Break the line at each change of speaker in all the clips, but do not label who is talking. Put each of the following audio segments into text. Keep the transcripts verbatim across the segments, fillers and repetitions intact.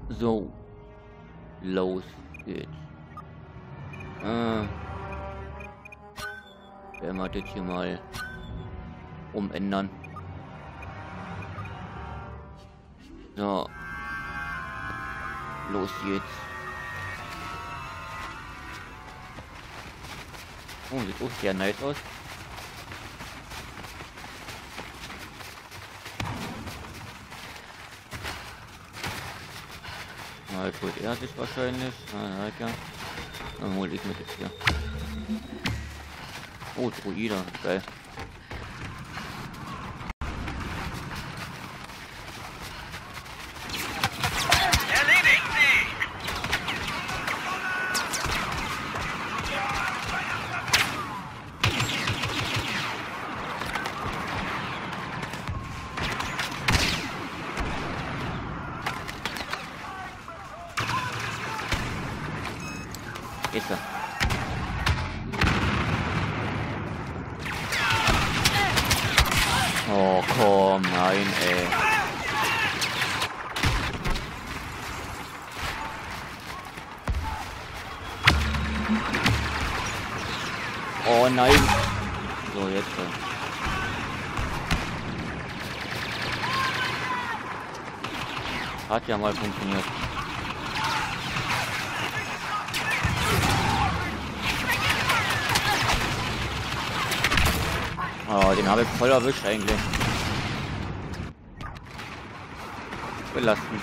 So. Los geht's. Äh. Werden wir das hier mal umändern. So. Los geht's. Oh, sieht auch sehr nice aus. Na, jetzt holt er sich wahrscheinlich. Na, ja. Dann hol ich mit jetzt hier. Oh, Druide, geil. Ist er. Oh komm, nein, ey. Oh nein. So, jetzt. Hat ja mal funktioniert. Oh, den habe ich voll erwischt eigentlich. Belastend.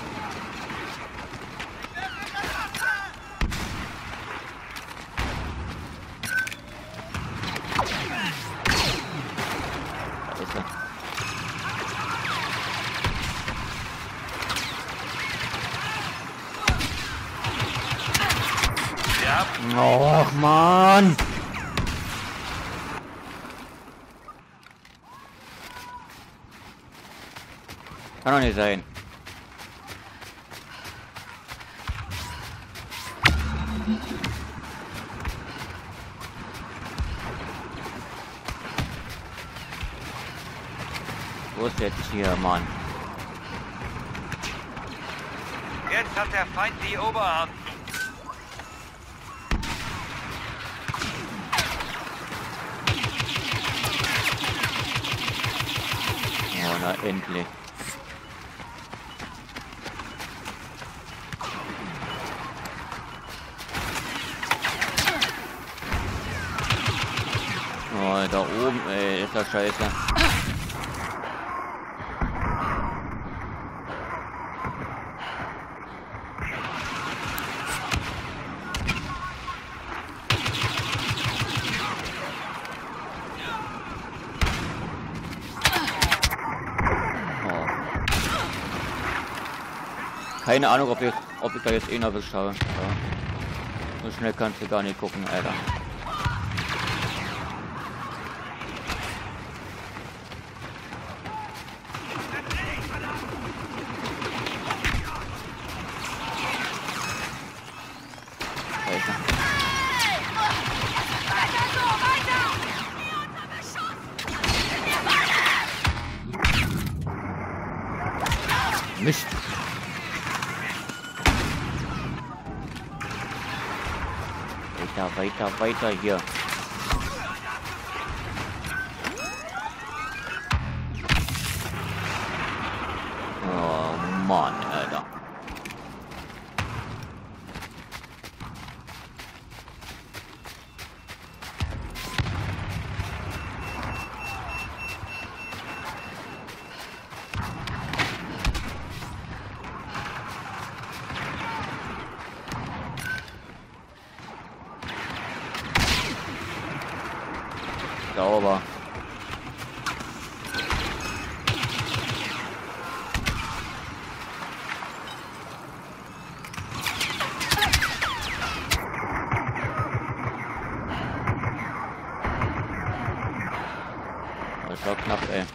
Da ist er. Ja. Oh Mann! Kann doch nicht sein. Wo ist jetzt hier, Mann?
Jetzt hat der Feind die Oberhand.
Oh, na endlich. Oh, da oben, ey, ist das scheiße. Oh. Keine Ahnung, ob ich, ob ich da jetzt eh noch erwischt habe. Ja. So schnell kannst du gar nicht gucken, Alter. Mist. Weiter, weiter, weiter hier. Oh Mann, Alter. Sauber. Das war knapp, ey.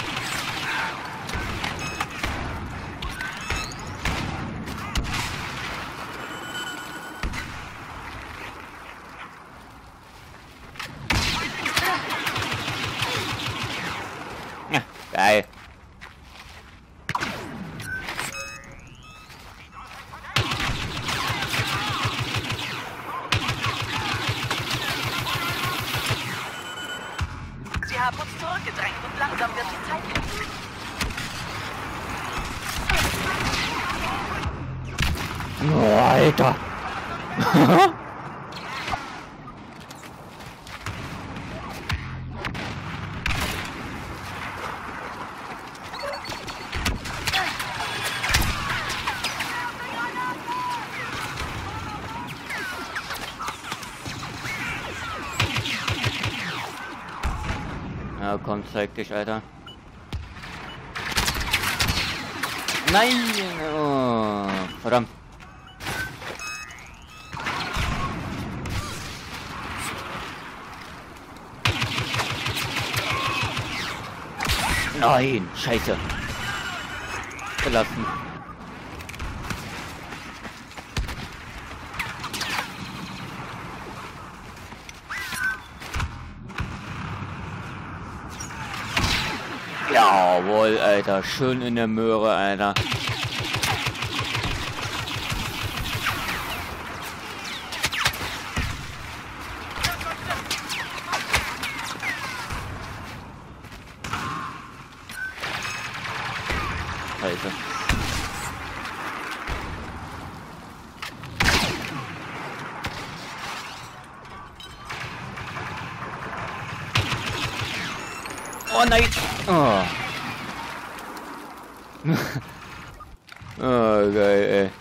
Ja, geil.
zurückgedrängt und langsam wird es Zeit.
Oh, Alter. Ja, komm, zeig dich, Alter. Nein! Oh, verdammt. Nein, scheiße. Gelassen. Jawohl, Alter. Schön in der Möhre, Alter. Scheiße. Oh nein! Oh. Oh, geil, ey.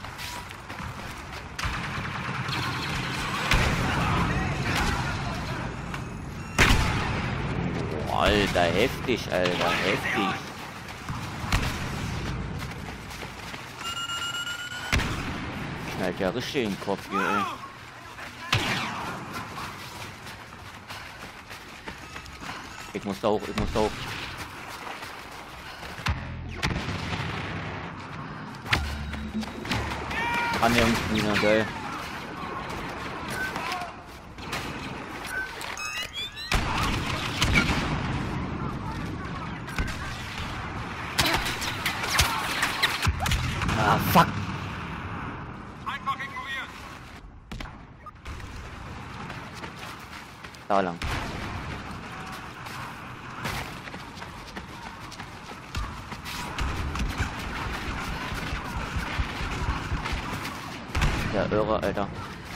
Oh, Alter, heftig, Alter, heftig. Knallt ja richtig in den Kopf hier, ey. Ich muss da hoch, ich muss da hoch. Annäherungsmine, geil. Ah, fuck.
Einfach ignorieren.
Da lang. Der Irre, Alter.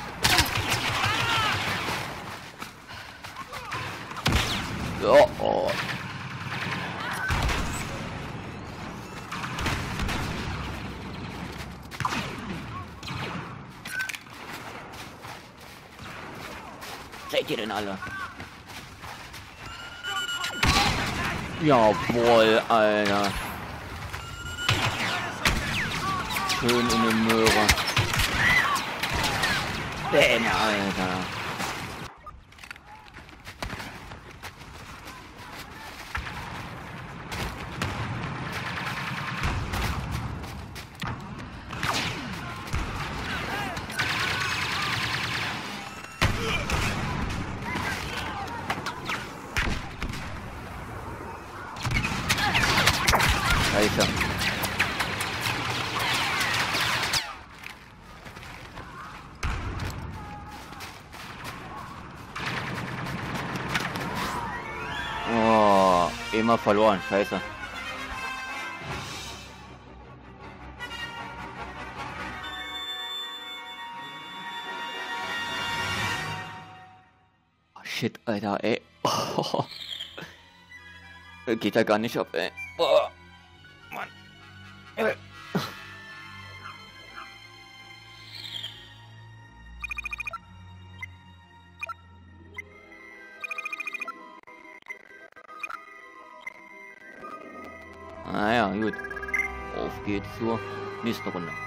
Oh, oh. Seid ihr denn alle? Jawohl, Alter. Schön in der Möhre. Bäm, Alter. Scheiße. Oh, immer verloren, scheiße. Oh, shit, Alter, ey. Oh. Geht ja gar nicht ab, ey. Oh. Mann. Äh. Naja, gut. Auf geht's zur nächsten Runde.